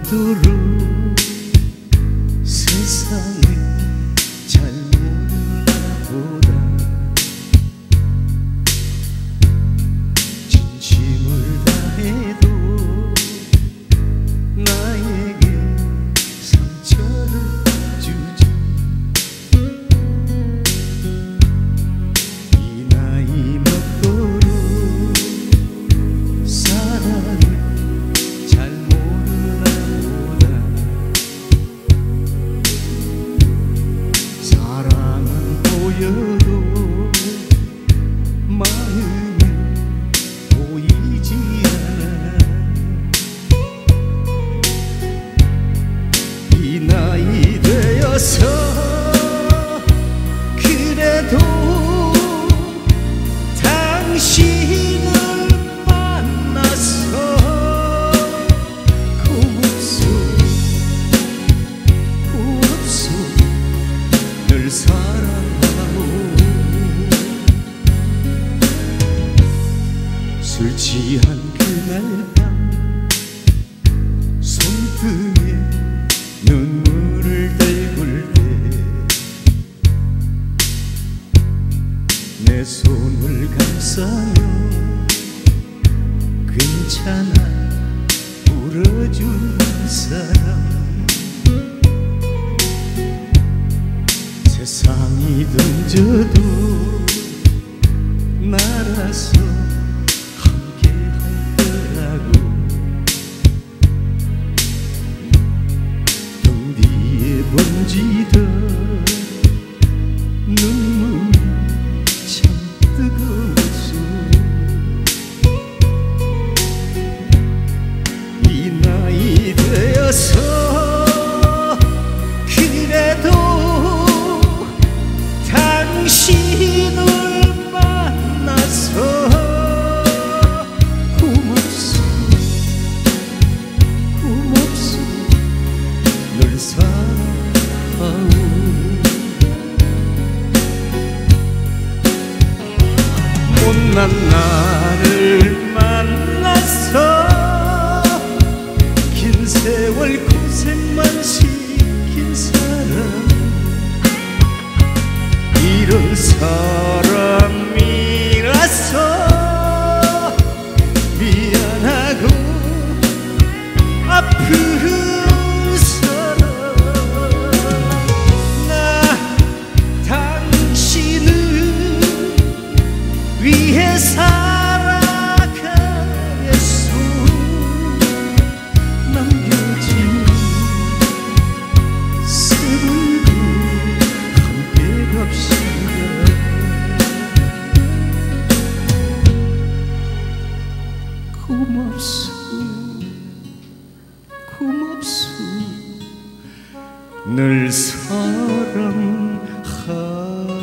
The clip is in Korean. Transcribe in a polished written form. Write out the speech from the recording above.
먹도록 세상을 잘 몰라 보다 진심을 다해도 나에게 상처를 주지. 이 나이 먹도록 사랑을 잘 몰라 보다 사랑은 보여도 마음은 보이지 않아. 이 나이 되어서 그래도 당신을 만나서 고맙소 고맙소 늘 사랑하오. 술 취한 그날 밤 손등에 눈물을 떼굴 때 내 손을 감싸며 괜찮아 울어준 사람. 세상이 던져도 날아서 함께 할 거라고 등 뒤에 번지던 눈물 참 뜨거웠어. 이 나이 되어서 그래도 당신을 만나서 고맙소 고맙소 늘 사랑하오. 못난 나를 만나서 긴 세월 고생만 시킨 사람. 이런 사람이라서 미안하고 아픈 사람. 나 당신을 위해 살아가겠소. 남겨진 서로도 함께 갑시다. 고맙소 고맙소 늘 사랑하오.